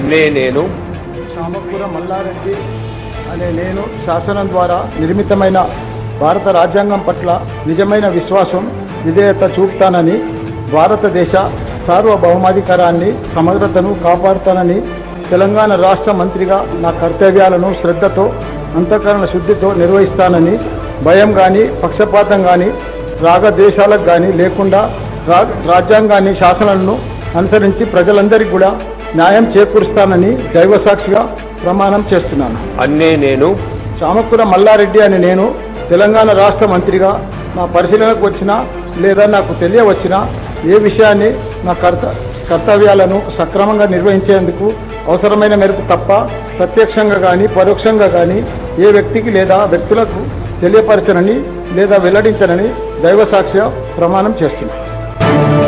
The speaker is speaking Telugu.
నేను చామకూర మల్లారెడ్డి అనే నేను శాసనం ద్వారా నిర్మితమైన భారత రాజ్యాంగం పట్ల నిజమైన విశ్వాసం విధేయత చూపుతానని, భారతదేశ సార్వభౌమాధికారాన్ని సమగ్రతను కాపాడుతానని, తెలంగాణ రాష్ట్ర మంత్రిగా నా కర్తవ్యాలను శ్రద్ధతో అంతఃకరణ శుద్ధితో నిర్వహిస్తానని, భయం కానీ పక్షపాతం కానీ రాగద్వేషాలకు కానీ లేకుండా రాజ్యాంగాన్ని శాసనాలను అనుసరించి ప్రజలందరికీ కూడా న్యాయం చేకూరుస్తానని దైవసాక్షిగా ప్రమాణం చేస్తున్నాను. నేను చామకూర మల్లారెడ్డి అని నేను తెలంగాణ రాష్ట్ర మంత్రిగా నా పరిశీలనకు వచ్చినా లేదా నాకు తెలియవచ్చినా ఏ విషయాన్ని నా కర్తవ్యాలను సక్రమంగా నిర్వహించేందుకు అవసరమైన మేరకు తప్ప ప్రత్యక్షంగా కానీ పరోక్షంగా కానీ ఏ వ్యక్తికి లేదా వ్యక్తులకు తెలియపరచనని లేదా వెల్లడించనని దైవసాక్షిగా ప్రమాణం చేస్తున్నాను.